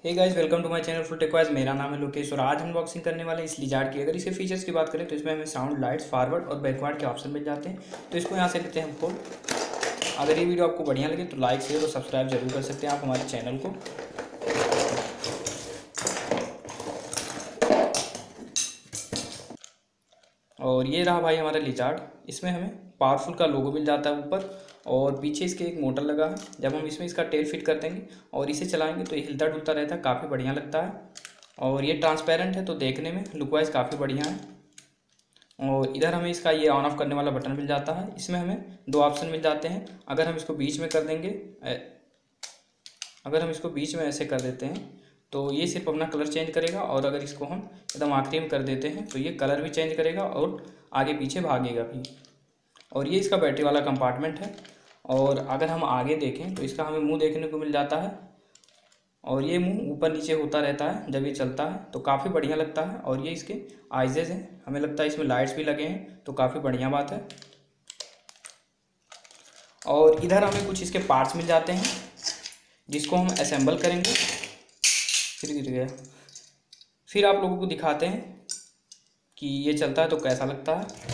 Hey guys, welcome to my channel full tech wise. मेरा नाम है लोकेश और आज अनबॉक्सिंग करने वाले हैं इस लिजार्ड की। अगर इसके फीचर्स की बात करें तो इसमें हमें साउंड, लाइट्स, फॉरवर्ड और बैकवर्ड के ऑप्शन मिल जाते हैं। तो इसको यहाँ से लेते हैं हम खोल। अगर ये वीडियो आपको बढ़िया लगे तो लाइक, शेयर और सब्सक्राइब जरूर कर सकते हैं आप हमारे चैनल को। और ये रहा भाई हमारा लिजार्ड। इसमें हमें पावरफुल का लोगो मिल जाता है ऊपर, और पीछे इसके एक मोटर लगा है। जब हम इसमें इसका टेल फिट कर देंगे और इसे चलाएंगे तो ये हिलता डुलता रहता है, काफ़ी बढ़िया लगता है। और ये ट्रांसपेरेंट है तो देखने में लुक वाइज काफ़ी बढ़िया है। और इधर हमें इसका ये ऑन ऑफ करने वाला बटन मिल जाता है। इसमें हमें दो ऑप्शन मिल जाते हैं। अगर हम इसको बीच में कर देंगे, अगर हम इसको बीच में ऐसे कर देते हैं तो ये सिर्फ अपना कलर चेंज करेगा, और अगर इसको हम एकदम आखिरी में कर देते हैं तो ये कलर भी चेंज करेगा और आगे पीछे भागेगा भी। और ये इसका बैटरी वाला कंपार्टमेंट है। और अगर हम आगे देखें तो इसका हमें मुंह देखने को मिल जाता है, और ये मुंह ऊपर नीचे होता रहता है जब ये चलता है, तो काफ़ी बढ़िया लगता है। और ये इसके आइजेज हैं, हमें लगता है इसमें लाइट्स भी लगे हैं, तो काफ़ी बढ़िया बात है। और इधर हमें कुछ इसके पार्ट्स मिल जाते हैं जिसको हम असेंबल करेंगे। फिर गिर गया। फिर आप लोगों को दिखाते हैं कि ये चलता है तो कैसा लगता है।